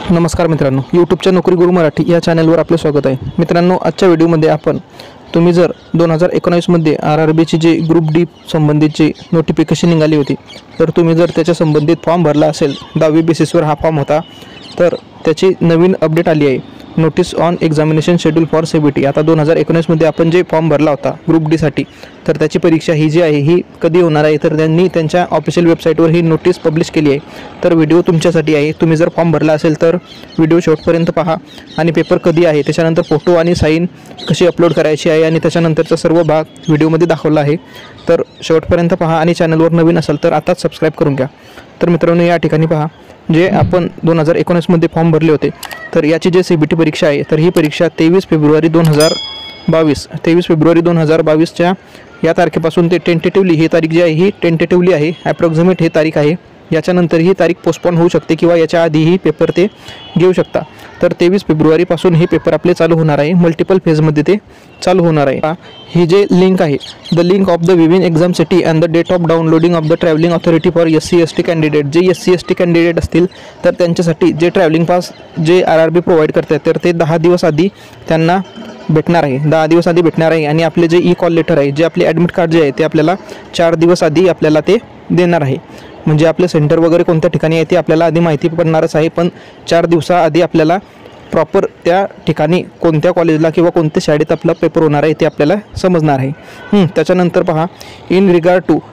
नमस्कार मित्रांनो, यूट्यूबच्या नोकरी गुरु मराठी या चॅनलवर आपले स्वागत आहे। मित्रांनो, आजच्या व्हिडिओमध्ये तुम्ही जर 2019 मध्ये RRBची जी ग्रुप डी संबंधीची नोटिफिकेशन निघाली होती, तर तुम्ही जर त्याच्या संबंधित फॉर्म भरला असेल, 10वी बेसिसवर हा फॉर्म होता, तर त्याची नवीन अपडेट आली आहे। Notice on examination schedule for CBT। आता 2019 मध्ये आपण जे फॉर्म भरला होता ग्रुप डी साठी, तर त्याची परीक्षा ही जी आहे ही कधी होणार आहे, तर त्यांनी त्यांच्या ऑफिशियल वेबसाईटवर ही नोटीस पब्लिश केली आहे। तर व्हिडिओ तुमच्यासाठी आहे। तुम्ही जर फॉर्म भरला असेल तर व्हिडिओ शेवटपर्यंत पहा आणि पेपर कधी आहे, त्याच्यानंतर फोटो आणि साइन कशी अपलोड करायची आहे आणि त्याच्यानंतरचा सर्व भाग व्हिडिओमध्ये दाखवला आहे। तर शेवटपर्यंत पहा आणि चॅनलवर नवीन असाल तर आताच सबस्क्राइब करून घ्या। तर मित्रांनो, या ठिकाणी पहा, जे आपण 2019 मध्ये फॉर्म भरले होते, तर याची जे CBT परीक्षा आहे, तर ही परीक्षा 23 फेब्रुवारी 2022च्या या तारखेपासून ते टेंटेटिव्हली ही तारीख जी आहे ही टेंटेटिव्हली आहे, ॲप्रॉक्सिमेट ही तारीख आहे। याच्यानंतर ही तारीख पोस्टपोन होऊ शकते किंवा याच्या आधीही पेपर ते घेऊ शकता। तर 23 फेब्रुवारीपासून हे पेपर आपले चालू होणार आहे। मल्टिपल फेजमध्ये ते चालू होणार आहे। ही जे लिंक आहे, the link of the viewing exam city and the date of downloading of the travelling authority for SC/ST candidate. जे SC/ST कॅन्डिडेट असतील तर त्यांच्यासाठी जे ट्रॅव्हलिंग पास जे RRB प्रोव्हाइड करतात, तर ते 10 दिवस आधी त्यांना भेटणार आहे, 10 दिवस आधी भेटणार आहे। आणि आपले जे कॉल लेटर आहे, जे आपले ॲडमिट कार्ड जे आहे, ते आपल्याला 4 दिवस आधी आपल्याला ते देणार आहे। म्हणजे आपले सेंटर वगैरे कोणत्या ठिकाणी आहे ते आपल्याला आधी माहिती पडणारच आहे, पण 4 दिवसाआधी आपल्याला प्रॉपर त्या ठिकाणी कोणत्या कॉलेजला किंवा कोणत्या शाळेत आपला पेपर होणार आहे ते आपल्याला समजणार आहे। त्याच्यानंतर पहा, इन रिगार्ड टू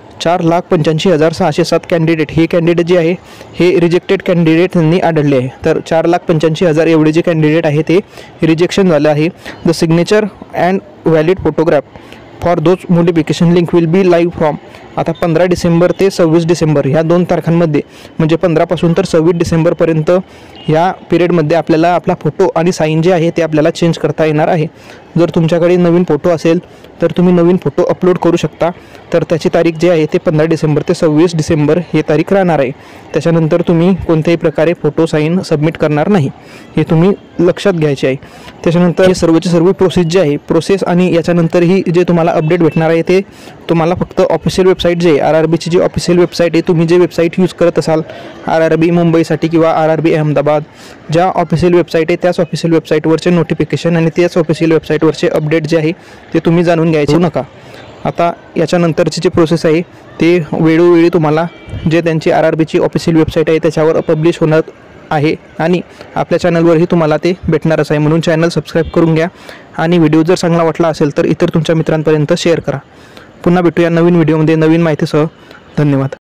4,85,607 कॅन्डिडेट, हे कॅन्डिडेट जे आहे हे रिजेक्टेड कॅन्डिडेट त्यांनी आढळले आहे। तर 4,85,000 एवढे जे कॅन्डिडेट आहे ते रिजेक्शन झालं आहे। The signature and valid photograph for those notification link will be live from. आता 15 डिसेंबर ते 26 डिसेंबर ह्या 2 तारखांमध्ये, म्हणजे 15 पासून तर 26 डिसेंबरपर्यंत ह्या पिरियडमध्ये आपल्याला आपला फोटो आणि साईन जे आहे ते आपल्याला चेंज करता येणार आहे। जर तुमच्याकडे नवीन फोटो असेल तर तुम्ही नवीन फोटो अपलोड करू शकता। तर त्याची तारीख जी आहे ते 15 डिसेंबर ते 26 डिसेंबर ही तारीख राहणार आहे। त्याच्यानंतर तुम्ही कोणत्याही प्रकारे फोटो साईन सबमिट करणार नाही, हे तुम्ही लक्षात घ्यायचे आहे। त्याच्यानंतर हे सर्वची सर्व प्रोसेस जी आहे, प्रोसेस आणि याच्यानंतर ही जे तुम्हाला अपडेट भेटणार आहे ते तुम्हाला फक्त ऑफिशियल वेबसाईट जे RRBची जी ऑफिशियल वेबसाईट आहे, तुम्ही जे वेबसाईट यूज करत असाल RRB मुंबईसाठी किंवा RRB अहमदाबाद, ज्या ऑफिशियल वेबसाईट आहे त्याच ऑफिशियल वेबसाईटवरचे नोटिफिकेशन आणि त्याच ऑफिशियल वेबसाईटवरचे अपडेट जे आहे ते तुम्ही जाणून घ्यायचे नका। आता याच्यानंतरची जी प्रोसेस आहे ते वेळोवेळी तुम्हाला जे त्यांची RRBची ऑफिशियल वेबसाईट आहे त्याच्यावर पब्लिश होणार आहे आणि आपल्या चॅनलवरही तुम्हाला ते भेटणारच आहे। म्हणून चॅनल सबस्क्राईब करून घ्या आणि व्हिडिओ जर चांगला वाटला असेल तर इतर तुमच्या मित्रांपर्यंत शेअर करा। पुन्हा भेटूया नवीन व्हिडिओमध्ये नवीन माहितीसह। धन्यवाद।